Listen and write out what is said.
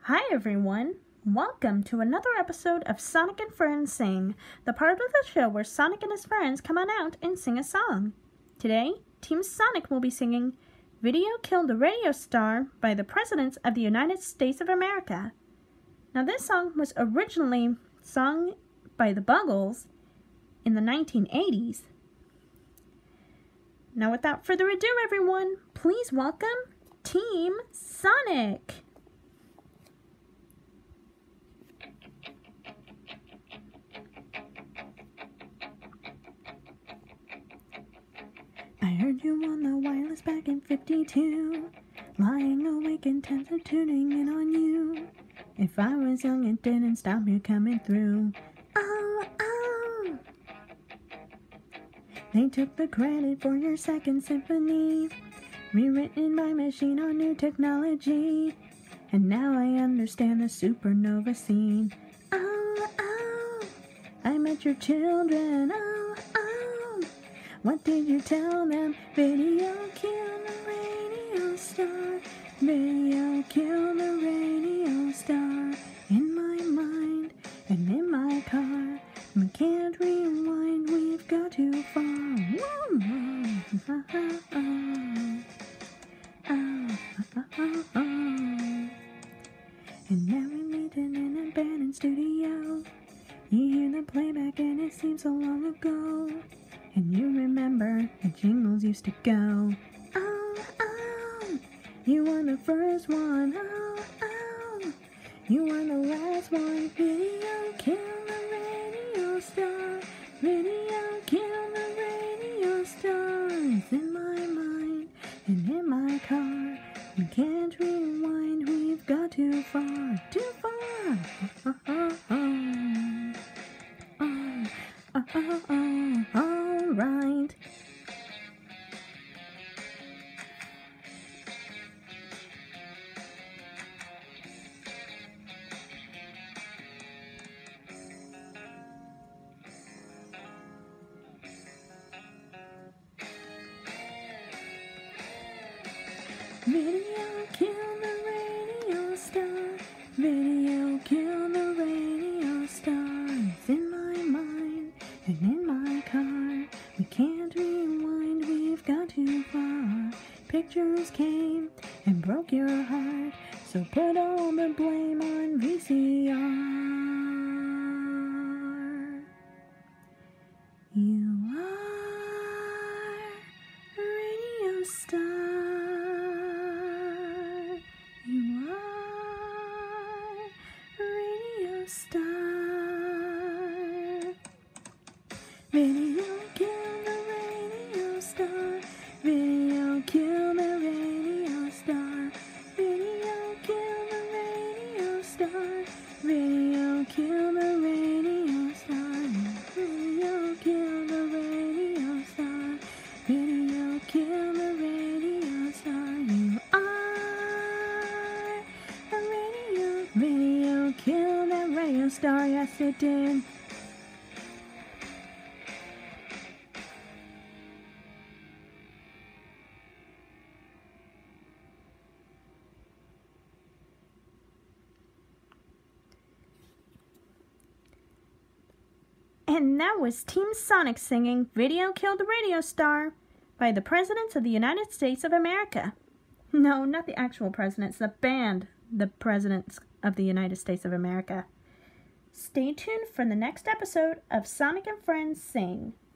Hi everyone! Welcome to another episode of Sonic and Friends Sing, the part of the show where Sonic and his friends come on out and sing a song. Today, Team Sonic will be singing Video Killed a Radio Star by the Presidents of the United States of America. Now this song was originally sung by the Buggles in the 1980s. Now without further ado everyone, please welcome Team Sonic! I heard you on the wireless back in 52, lying awake intent of tuning in on you. If I was young it didn't stop you coming through. Oh, oh. They took the credit for your second symphony, rewritten by machine on new technology. And now I understand the supernova scene. Oh, oh. I met your children. Oh, oh. What did you tell them? Video killed the radio star. Video killed the radio star. In my mind and in my car. We can't rewind, we've got too far. And now we meet in an abandoned studio. You hear the playback and it seems so long ago. And you remember the jingles used to go. Oh, oh, you were the first one. Oh, oh, you were the last one. Video killed the radio star. Video killed the radio stars. In my mind and in my car. We can't rewind, we've got too far. Too far. Oh, oh, oh. Oh, oh, oh, oh. All right. Video killed the radio star. Video killed the radio stars. In my mind and in my car. We can't rewind, we've got too far. Pictures came and broke your heart. So put all the blame on VCR. You are a radio star. You are a radio star. Video killed the radio star. Video killed the radio star. Video killed the radio star. Video killed the radio star. Video killed the radio star. Video killed the radio star. You are a radio. Video killed the radio star. Yes, it did. And that was Team Sonic singing Video Killed the Radio Star by the Presidents of the United States of America. No, not the actual presidents, the band, the Presidents of the United States of America. Stay tuned for the next episode of Sonic and Friends Sing.